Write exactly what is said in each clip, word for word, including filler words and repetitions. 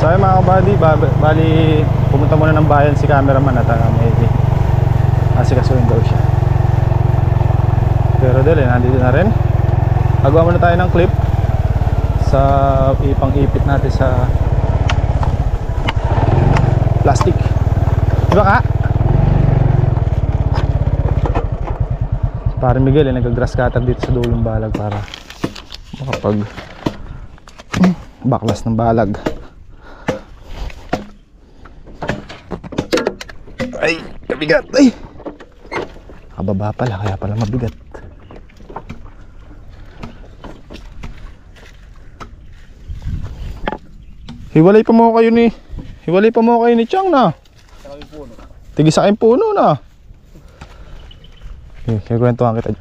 So ayun mga kabady, bali pumunta muna ng bayan si cameraman at uh, may asikasuhin daw siya. Pero dali, nandito na rin. Agawa muna tayo ng clip sa ipang-ipit natin sa plastic. Diba ka? Parang Miguel eh, nag-grass cutter dito sa dulong balag para makapag baklas ng balag. Ay, mabigat. Ay, kababa pala, kaya pala mabigat. Hiwalay pa mo kayo ni Hiwalay pa mo kayo ni Chang na tigis sa aking puno na. Okay, kaya kwentuhan kita.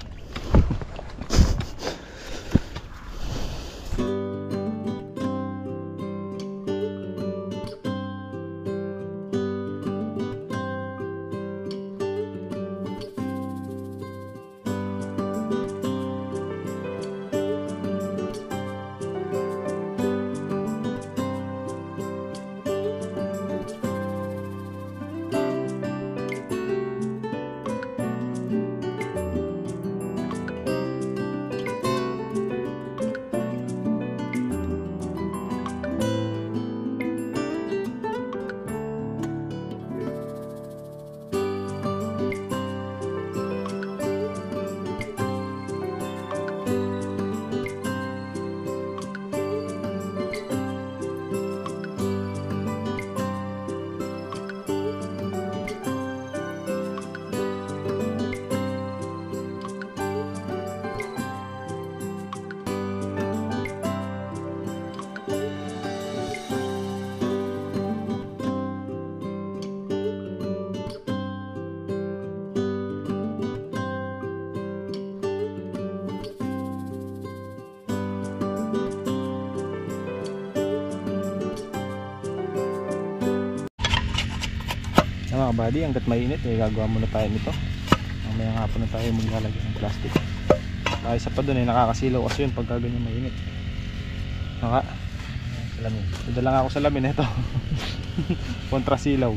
Mga kabady, hanggat mainit eh, gagawa muna tayo nito. Mamaya nga po na tayo maglalagay ng plastic. Ay, isa pa dun eh, nakakasilaw kasi yun pagka ganyan mainit. Naka salamin. Dala lang ako sa lamin ito. Kontra silaw.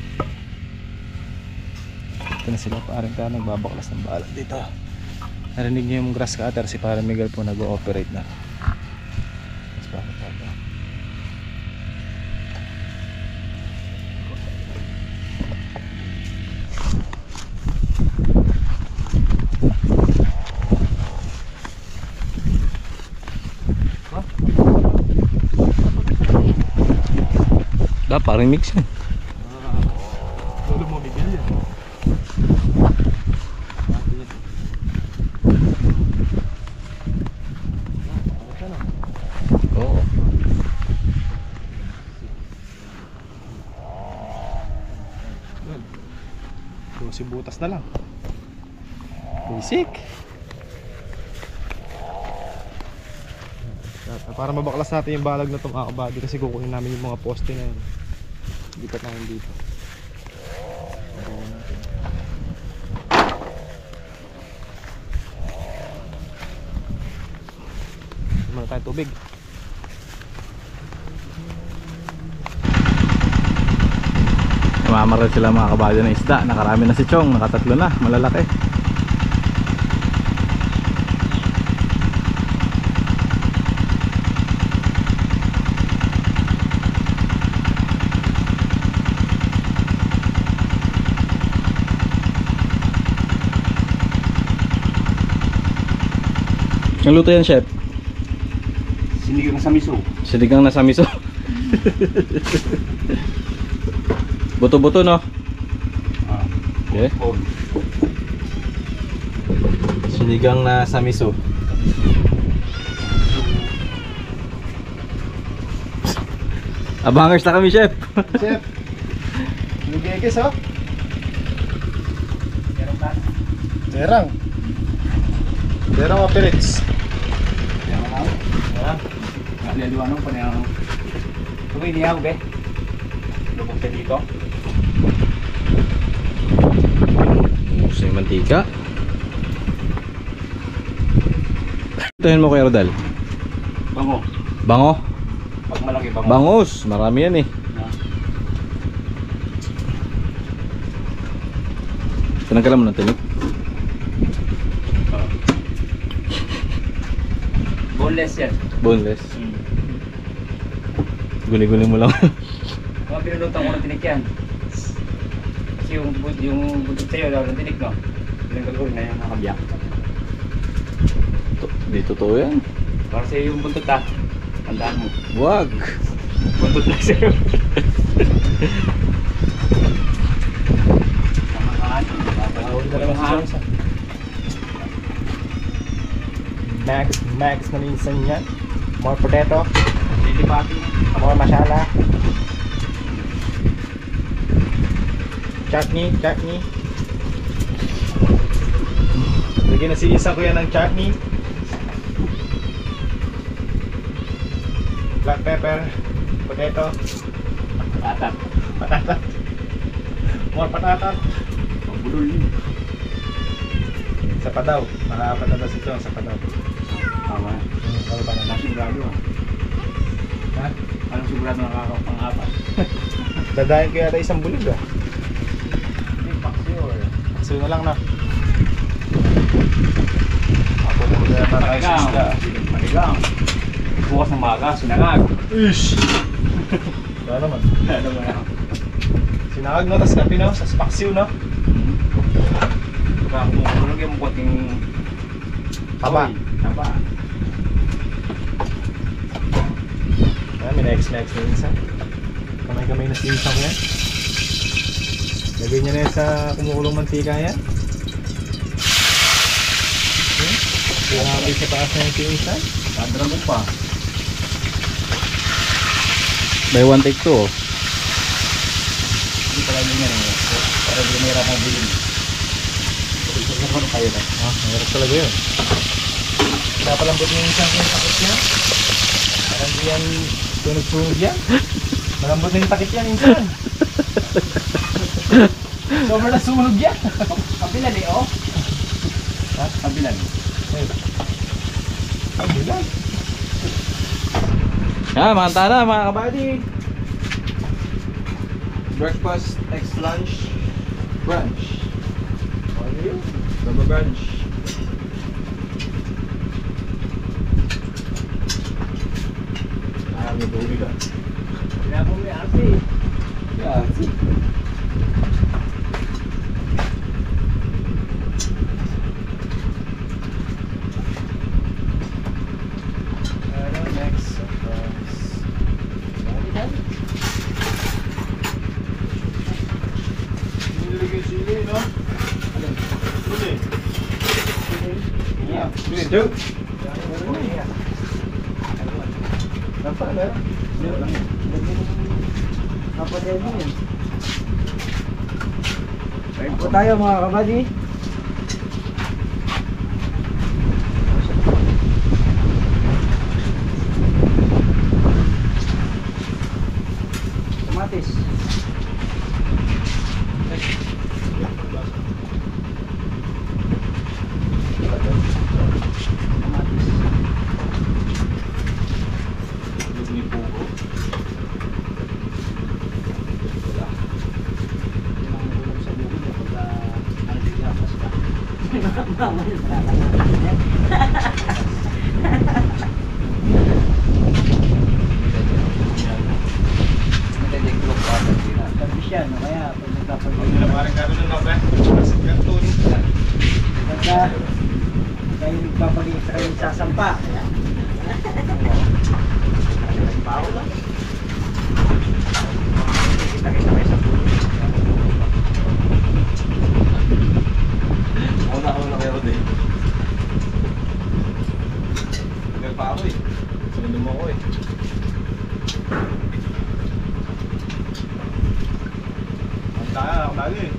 Ito na sila, parang tayo nagbabaklas ng balag dito. Narinig niyo yung grass cutter, si parang Miguel po nag-ooperate na. Mas bakit pa ito? Da, parang mix yan. Lolo mo Miguel yan. Oo. So, si butas na lang. Basic. Para mabaklas natin yung balag na itong akabady kasi kukunin namin yung mga poste na yun. Lipat namin dito. Muna tayo tubig. Namamaral sila mga kabady ng isda. Nakarami na si Chong, nakatatlo na, malalaki. Ang luto yan, chef? Sinigang sa miso. Sinigang na sa miso. Buto-buto, no? Ah, okay. Oh. Sinigang na sa miso. Abangers na kami, chef. Chef. Nagigekis, oh. Meron ba? Terang. Terang operates. Meron ako? Ah. Nalialiwanong pa niya ako. Tumay niya ako, be. Lubog ka dito. Gusto yung mantika. Tuhin mo, Kuya Rodal. Bango. Bango? Pag malaki bangus. Bangus, marami yan eh. Yeah. Tinanggalan mo ng tinik. Oh. Boneless yan. Boneless. Hmm. Guli-guli mo lang. Mga pinulutan ko ng tinik yan. Kasi yung, bud- yung budot sa'yo, daw ng tinik, no? Pinanggal ko na yung nakabyak. To- Di totoo yan. Para sa'yo yung buntot, ah. Tandaan mo. Wag. Buntot na sa'yo. Mga Max, max na minsan yan. More potato, Lilipati. more masala. Chutney, chutney. Lagyan na si Isa ko yan ng chutney. Black pepper, potato, Patat. patata. More patata. Pabulol yun. Sa padaw. Nakapatatas ito sa padaw. Tama. Hmm, kalo pa na. Nasigurado, ah. Ha? Anong sigurado nakakapang-apat? Dadahin ko yata isang bulog ah. Hindi, paksi or... So na lang na. Ako mo kaya para sa Panigang. isda. Panigang. Bukas ng maga, sinangag. Ish! Wala naman. Ano mo na? Sinangag no, tas kape no, sa spaksiw no. Kaya kung kulog yung konting... Taba. Oy, Taba. Ah, may next-next na isa. Kamay-kamay na sinisa ko yan. Lagay niya na yan sa kumukulong mantika yan. Okay. Sinangag sa taas na yung sinisa. Kadragon pa. By one take two oh. Hindi pala yun yan. eh. Para hindi may hirap ang bilhin. Ano kayo na? Ah, mahirap talaga yun. Napalambot yung isang yung takot niya. Parang di yan tunog-tunog yan. Malambot na yung takit yan insan. Sobrang nasunog yan. Kapilan eh, oh. Ha? Kapilan. Ang bilang. Ah, manta na mga kabady. Breakfast, ex lunch, brunch. Ano yun? Baba brunch. Ah, may tubig ah. Pinabo mo yung arte. Yeah. Ano next? Nilagay sili, no? Sili. Yeah. Sili, dude. Nampak na? Apa dia ni? Kain po tayo mga kabady. Kamatis. Tapos yan, no? Kaya pag nagkapag- Parang gano'n lang ba? Kasi ganito. Pagka kayo nagpapag-extra kayo sasampa. Bawo lang. Kita-kita kayo sa pulo. Una-una kayo din. Tagal pa ako eh. Sundo mo ako eh. Ang tayo, ako lagi eh.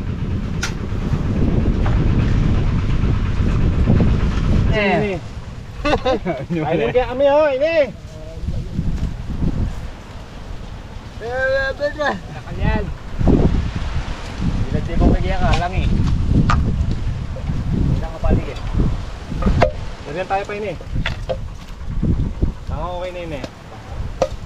Eh. Ayun kaya kami oh, ini. Nakalyan. Bilad ko kaya nga lang eh. Hindi na kapalig eh. Diyan tayo pa ini. Tama okay na ini.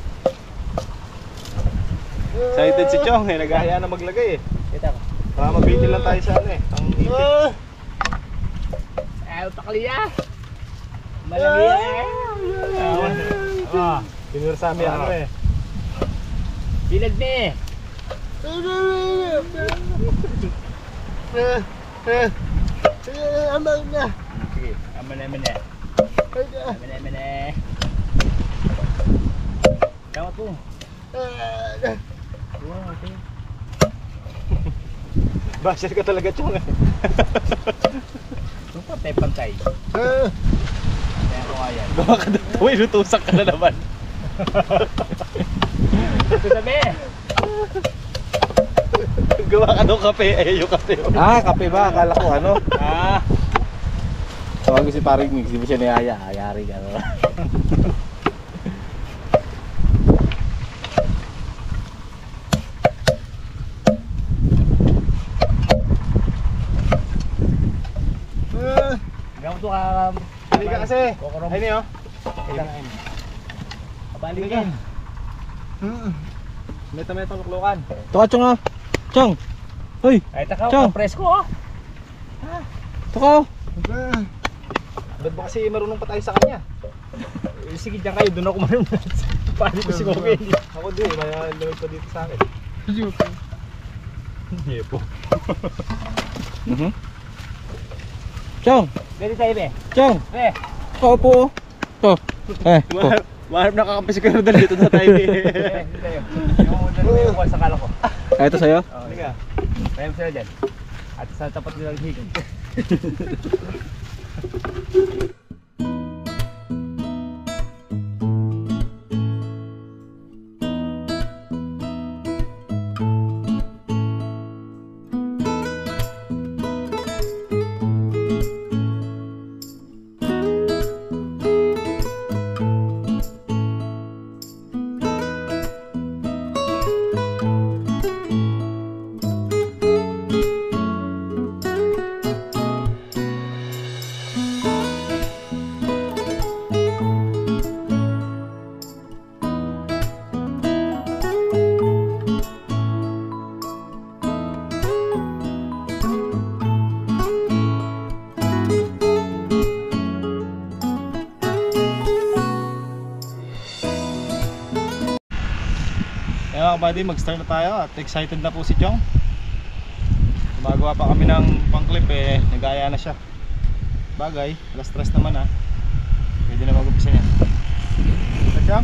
Excited si Chong eh, naghahaya na maglagay eh. Kita ko. Baka mabitin lang tayo sa ano eh, ang ipit. Ayaw takliya. Malaki eh. Ah, Pinursami ano eh. bilad na eh. Amal na. Sige, aman na aman na. Aman na aman na. Tama po. Wow, okay. Basher ka talaga Chong eh. Ito pantay-pantay. Kaya ko nga yan. Gawa ka daw, uy, lutusak ka na naman. Ito sabi. Gawa ka daw kape, eh yung kape. Ah, kape ba? Akala ko ano? Ah. Tawag ko si Paring Mix, di ba siya niyaya? Ayari ka no? Hanggang mo ito ka... Hindi ka kasi. Kokorong. Ayun yun. Kailangan. Kabalik Hindi ka. ka. Meta-meta luklukan. Ito ka, Chong ah. Chong. Hoy. Ay, takaw. Chong. Presko oh. Ito ka. Ba't ba kasi marunong pa tayo sa kanya? Eh, sige dyan kayo. Doon ako marunong. Paano ko si Kobe? Ako din, may lamig pa dito sa akin. Yepo. Mhm. Chong. Pwede tayo be. Chong. Be. Kaupo. Ito. Eh. ito. Maharap nakakape si Colonel dito na tayo eh. Eh, hindi tayo. Yung dalawa yung wall sa kala ko. Ah, ito sa'yo? Oo. Halika. Tayo mo sila dyan. At sa tapat nilang higit. Kaya mga buddy, mag-start na tayo at excited na po si Chong. Gumagawa pa kami ng pang-clip eh, nagaya na siya. Bagay, alas tres naman ha. Pwede na mag-upisa niya. Ito Chong?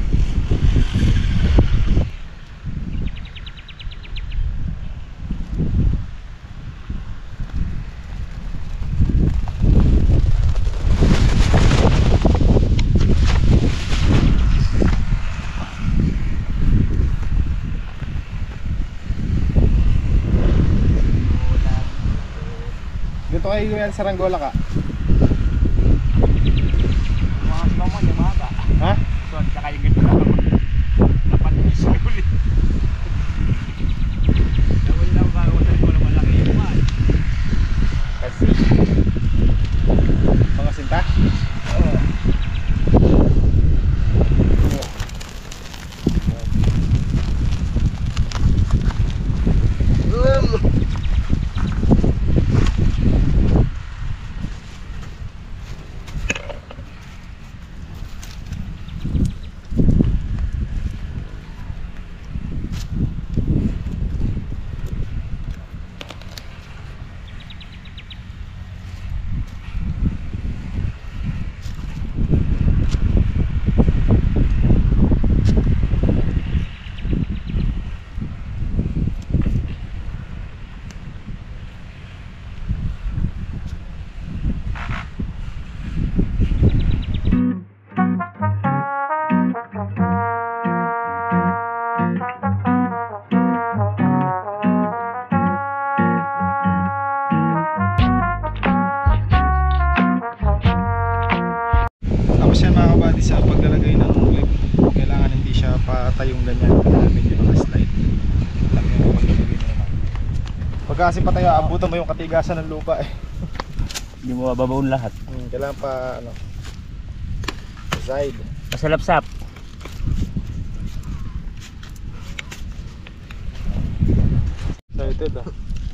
Dito kayo gawin sa Ranggola ka? Mga sumamon, yung mga ba? Ha? So, saka yung ganito lang ako. Napatis ko ulit. Nakuha lang bago ko tayo wala malaki yung mga. Kasi. Mga sinta? Oo. Tapos yan mga kabady, sa paglalagay ng clip, kailangan hindi siya patayong ganyan. Kailangan medyo naka-slide. Alam nyo yung paglalagay na naman. Pagka kasi patayo, abutan mo yung katigasan ng lupa eh. Hindi mo mababaon lahat. Hmm, kailangan pa ano, side. Masalapsap. ito ito.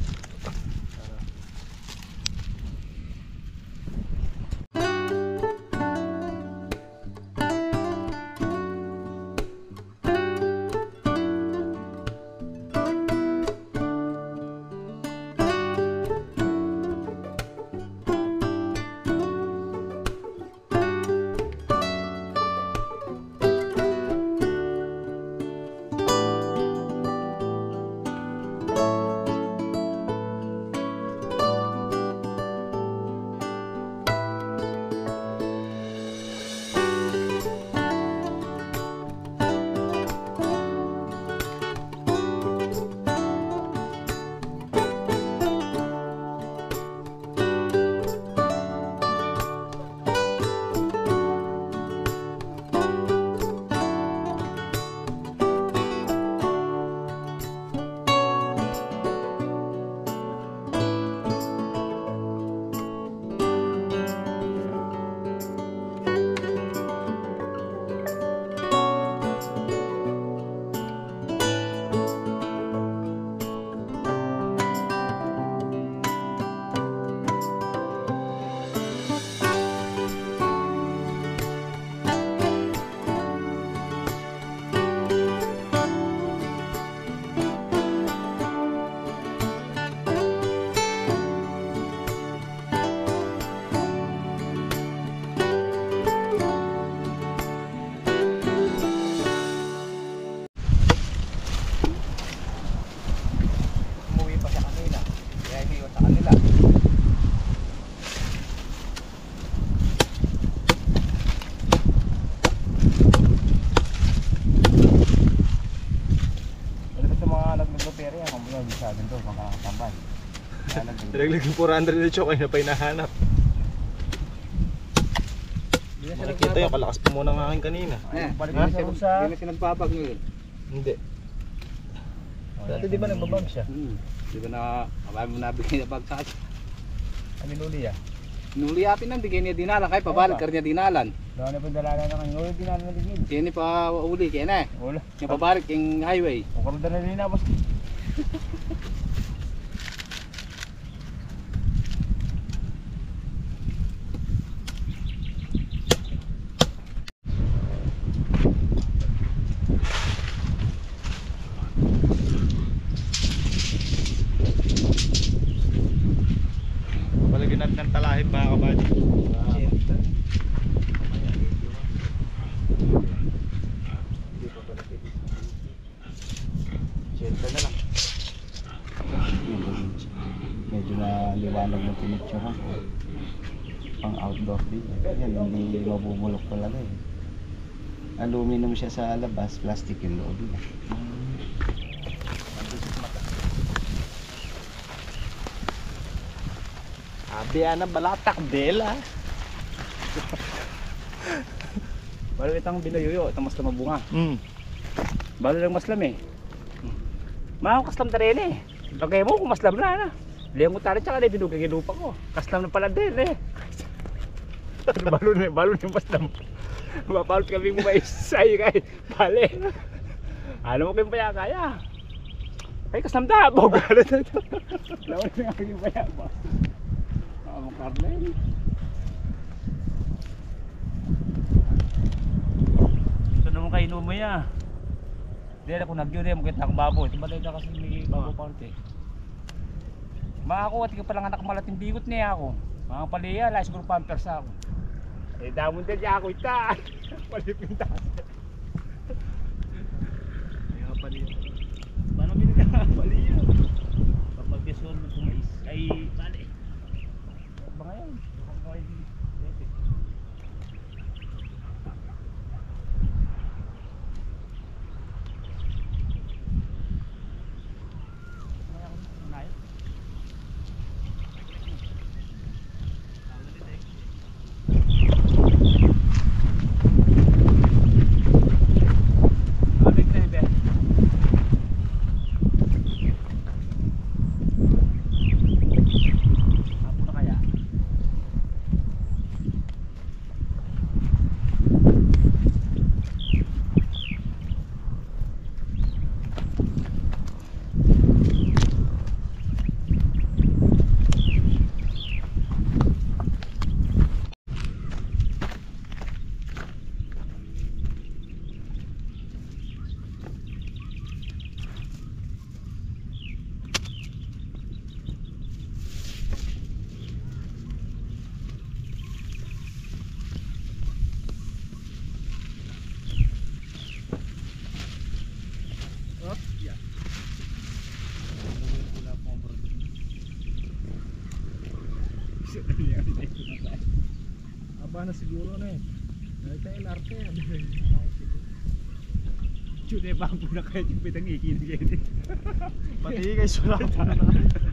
Nilaglag yung four hundred na choke ay na pa hinahanap. Makikita yung kalakas pa muna ng akin kanina. Eh, balik Ha? na siya sa... Hindi na siya nagbabag ngayon. Hindi. Dati di ba nagbabag siya? Hmm. Di ba na... Abay mo nabigay na bag sa akin. Ano nuli ah? Nuli atin ang bigay niya dinalan. Kaya pabalik ka niya dinalan. Doon na pa dalalan na kanya. Nuli dinalan na ligid. Kaya ni pa uli. Kaya na eh. Wala. Kaya pabalik yung highway. Kung karoon na rin na boss. Palagyan natin ng talahib mga kabady. Siyenta na lang. Medyo na liwanag na tinitsura. Pang outdoor din. Yan, hindi mabubulok talaga eh. Aluminum siya sa labas, plastic yung loob niya. Abiyan ng balatak, Bella. Balo itang binayuyo. Itang maslam mabunga. Mm. Balo lang maslam eh. Mga kaslam na rin eh. Bagay mo kung maslam na na. Liyan mo tayo tsaka na binugay yung lupa ko. Kaslam na pala din eh. Balo na balo na yung maslam. Mapalot kami mo maisay kay pale. Ano mo kayong paya kaya? Ay kaslam na. Bogalo na ito. Lawan na kayong paya ba? Ang karne. Ito naman kayo numaya. Dili ako nagyo rin, magkita akong baboy. Tumatay na kasi may baboy party. Mga ako, at ka palang anak malating bigot niya ako. Mga paliya, lahat siguro pampers ako. Eh, damon din niya ako ita. Palipintas. Mga paliya. Paano binigyan ka paliya? Kapag gesyon mo kumais, ay pali. Ba ngayon? Kapag ngayon, baba na siguro na eh. Dahil tayo L R T. Chute bang po na kayo yung pitang ikinig. Pati kayo sula po na.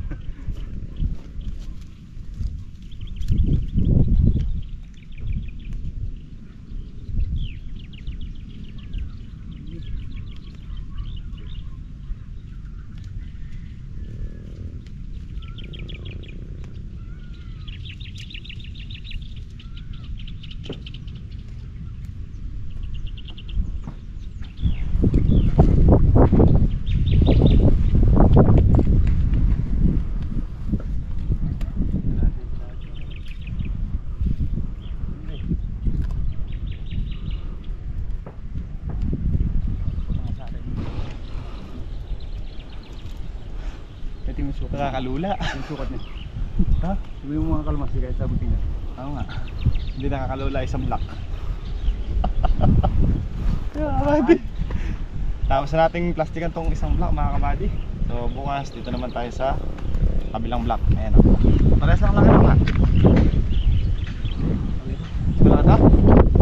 Ito yung sukat. Nakakalula. Yung sukat niya. Ha? Sabi yung mga kalmasi kahit sa buting na. Oo nga. Hindi nakakalula isang block. Kaya kabady. Tapos na nating plastikan tong isang block mga kabady. So bukas dito naman tayo sa kabilang block. Ayan o. Parehas lang laki naman. Ito lang ito?